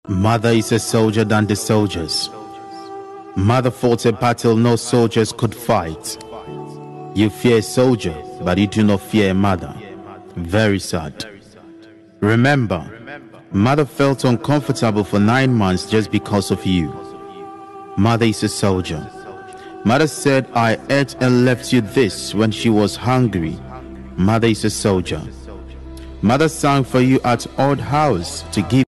Mother is a soldier than the soldiers. Mother fought a battle no soldiers could fight. You fear a soldier, but you do not fear a mother. Very sad. Remember, mother felt uncomfortable for 9 months just because of you. Mother is a soldier. Mother said, I ate and left you this when she was hungry. Mother is a soldier. Mother sang for you at odd house to give